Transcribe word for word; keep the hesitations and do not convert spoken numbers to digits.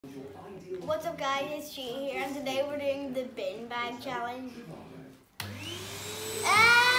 What's up guys, it's G here and today we're doing the bin bag challenge. Ah!